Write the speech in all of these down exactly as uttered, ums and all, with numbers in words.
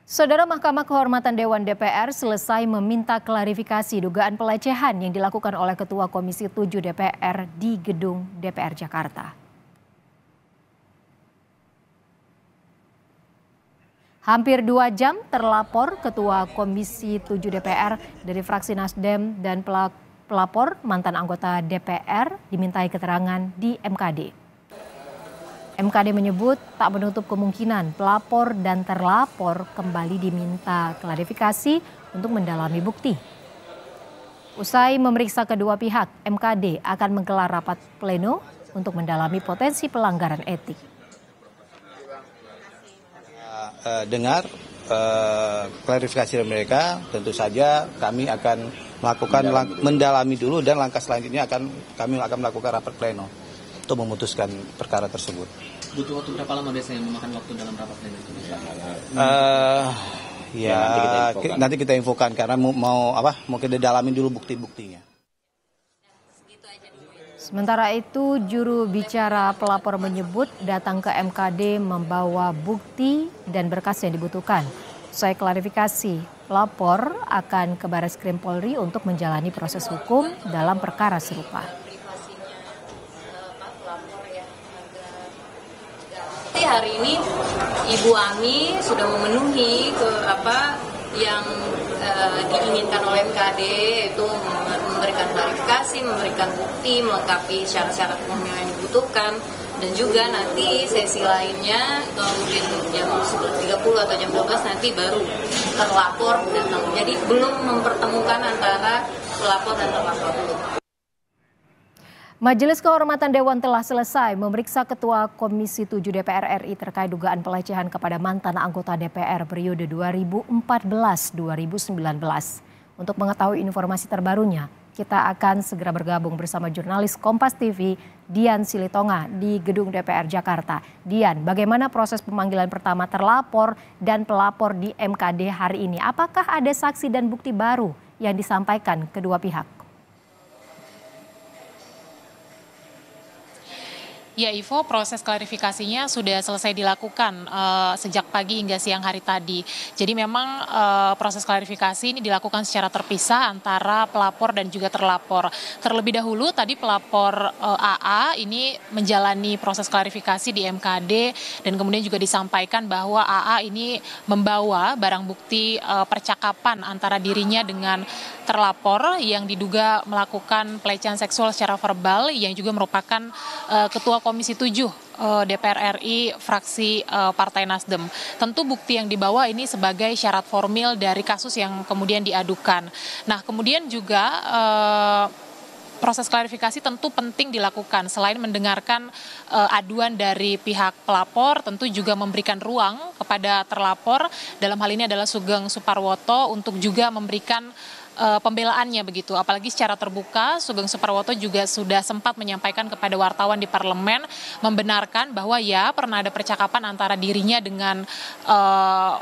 Saudara Mahkamah Kehormatan Dewan D P R selesai meminta klarifikasi dugaan pelecehan yang dilakukan oleh Ketua Komisi tujuh D P R di Gedung D P R Jakarta. Hampir dua jam terlapor Ketua Komisi tujuh D P R dari fraksi Nasdem dan pelapor mantan anggota D P R dimintai keterangan di M K D. M K D menyebut tak menutup kemungkinan pelapor dan terlapor kembali diminta klarifikasi untuk mendalami bukti. Usai memeriksa kedua pihak, M K D akan menggelar rapat pleno untuk mendalami potensi pelanggaran etik. Dengar uh, klarifikasi dari mereka, tentu saja kami akan melakukan lang- mendalami dulu dan langkah selanjutnya akan kami akan melakukan rapat pleno untuk memutuskan perkara tersebut. Butuh waktu berapa lama biasanya memakan waktu dalam rapat pleno itu? Uh, ya, ya nanti, kita infokan. nanti kita infokan karena mau, mau apa? Mau kita dalamin dulu bukti-buktinya. Sementara itu, juru bicara pelapor menyebut datang ke M K D membawa bukti dan berkas yang dibutuhkan. Usai klarifikasi, pelapor akan ke Barreskrim Polri untuk menjalani proses hukum dalam perkara serupa. Hari ini Ibu Ami sudah memenuhi ke apa yang uh, diinginkan oleh M K D, yaitu memberikan klarifikasi, memberikan bukti, melengkapi syarat-syarat umum yang dibutuhkan, dan juga nanti sesi lainnya mungkin jam sebelas tiga puluh atau jam dua belas nanti baru terlapor datang. Jadi belum mempertemukan antara pelapor dan terlapor. Majelis Kehormatan Dewan telah selesai memeriksa Ketua Komisi tujuh D P R R I terkait dugaan pelecehan kepada mantan anggota D P R periode dua ribu empat belas sampai dua ribu sembilan belas. Untuk mengetahui informasi terbarunya, kita akan segera bergabung bersama jurnalis Kompas T V Dian Silitonga di Gedung D P R Jakarta. Dian, bagaimana proses pemanggilan pertama terlapor dan pelapor di M K D hari ini? Apakah ada saksi dan bukti baru yang disampaikan kedua pihak? Ya Ivo, proses klarifikasinya sudah selesai dilakukan uh, sejak pagi hingga siang hari tadi. Jadi memang uh, proses klarifikasi ini dilakukan secara terpisah antara pelapor dan juga terlapor. Terlebih dahulu tadi pelapor uh, A A ini menjalani proses klarifikasi di M K D dan kemudian juga disampaikan bahwa A A ini membawa barang bukti uh, percakapan antara dirinya dengan terlapor yang diduga melakukan pelecehan seksual secara verbal yang juga merupakan uh, ketua Komisi tujuh D P R R I fraksi uh, Partai Nasdem. Tentu bukti yang dibawa ini sebagai syarat formil dari kasus yang kemudian diadukan. Nah, kemudian juga uh, proses klarifikasi tentu penting dilakukan. Selain mendengarkan uh, aduan dari pihak pelapor, tentu juga memberikan ruang kepada terlapor, dalam hal ini adalah Sugeng Suparwoto, untuk juga memberikan Uh, pembelaannya begitu. Apalagi secara terbuka, Sugeng Suparwoto juga sudah sempat menyampaikan kepada wartawan di parlemen, membenarkan bahwa ya pernah ada percakapan antara dirinya dengan uh,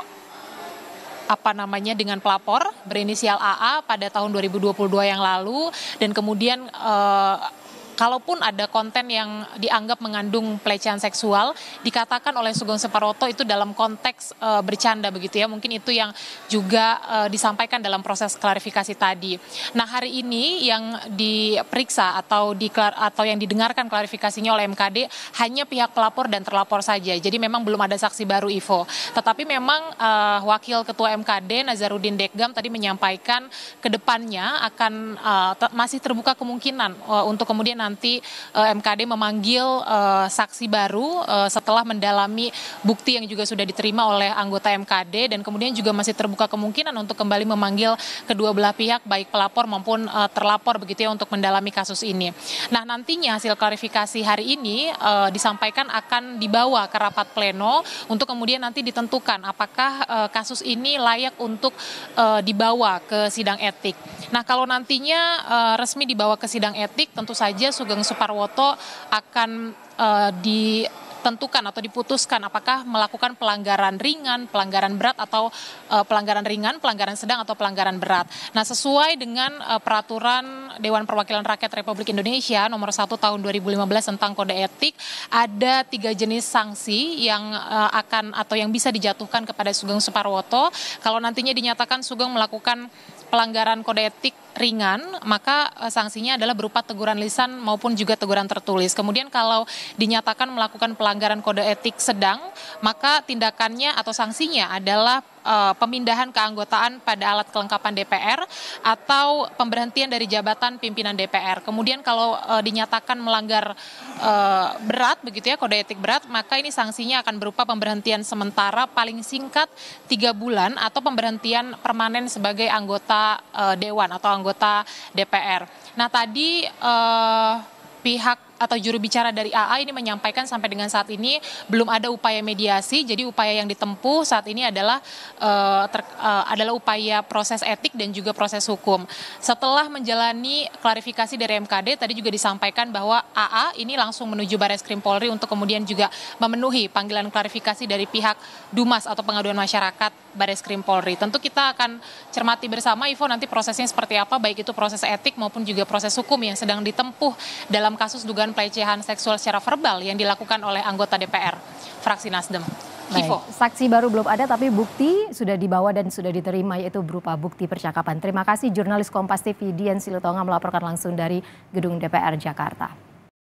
apa namanya dengan pelapor berinisial A A pada tahun dua ribu dua puluh dua yang lalu, dan kemudian uh, kalaupun ada konten yang dianggap mengandung pelecehan seksual, dikatakan oleh Sugeng Suparwoto itu dalam konteks e, bercanda begitu ya. Mungkin itu yang juga e, disampaikan dalam proses klarifikasi tadi. Nah, hari ini yang diperiksa atau di atau yang didengarkan klarifikasinya oleh M K D hanya pihak pelapor dan terlapor saja. Jadi memang belum ada saksi baru, Ivo. Tetapi memang e, Wakil Ketua M K D Nazarudin Dekgam tadi menyampaikan ke depannya akan e, te masih terbuka kemungkinan e, untuk kemudian nanti uh, M K D memanggil uh, saksi baru uh, setelah mendalami bukti yang juga sudah diterima oleh anggota M K D, dan kemudian juga masih terbuka kemungkinan untuk kembali memanggil kedua belah pihak baik pelapor maupun uh, terlapor begitu ya untuk mendalami kasus ini. Nah, nantinya hasil klarifikasi hari ini uh, disampaikan akan dibawa ke rapat pleno untuk kemudian nanti ditentukan apakah uh, kasus ini layak untuk uh, dibawa ke sidang etik. Nah, kalau nantinya uh, resmi dibawa ke sidang etik, tentu saja Sugeng Suparwoto akan uh, ditentukan atau diputuskan apakah melakukan pelanggaran ringan, pelanggaran berat, atau uh, pelanggaran ringan, pelanggaran sedang, atau pelanggaran berat. Nah, sesuai dengan uh, peraturan Dewan Perwakilan Rakyat Republik Indonesia nomor satu tahun dua ribu lima belas tentang kode etik, ada tiga jenis sanksi yang uh, akan atau yang bisa dijatuhkan kepada Sugeng Suparwoto. Kalau nantinya dinyatakan Sugeng melakukan pelanggaran kode etik ringan, maka uh, sanksinya adalah berupa teguran lisan maupun juga teguran tertulis. Kemudian kalau dinyatakan melakukan pelanggaran kode etik sedang, maka tindakannya atau sanksinya adalah uh, pemindahan keanggotaan pada alat kelengkapan D P R atau pemberhentian dari jabatan pimpinan D P R. Kemudian kalau uh, dinyatakan melanggar uh, berat begitu ya, kode etik berat, maka ini sanksinya akan berupa pemberhentian sementara paling singkat tiga bulan atau pemberhentian permanen sebagai anggota uh, dewan atau anggota D P R. Nah tadi uh, pihak atau juru bicara dari A A ini menyampaikan sampai dengan saat ini belum ada upaya mediasi, jadi upaya yang ditempuh saat ini adalah uh, ter, uh, adalah upaya proses etik dan juga proses hukum. Setelah menjalani klarifikasi dari M K D, tadi juga disampaikan bahwa A A ini langsung menuju Bareskrim Polri untuk kemudian juga memenuhi panggilan klarifikasi dari pihak Dumas atau Pengaduan Masyarakat Bareskrim Polri. Tentu kita akan cermati bersama, Ivo, nanti prosesnya seperti apa, baik itu proses etik maupun juga proses hukum yang sedang ditempuh dalam kasus dugaan pelecehan seksual secara verbal yang dilakukan oleh anggota D P R fraksi Nasdem. Baik, Ivo. saksi baru belum ada tapi bukti sudah dibawa dan sudah diterima, yaitu berupa bukti percakapan. Terima kasih jurnalis Kompas T V Dian Silutonga melaporkan langsung dari Gedung D P R Jakarta.